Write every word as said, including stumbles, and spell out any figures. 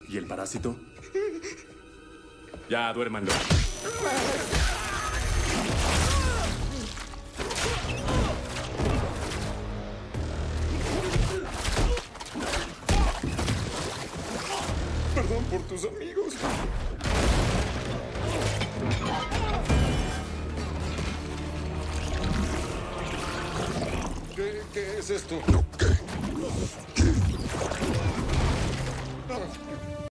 ¿Y el parásito? Ya, duérmanlo. Perdón por tus amigos. ¿Qué, qué es esto? ¿Qué?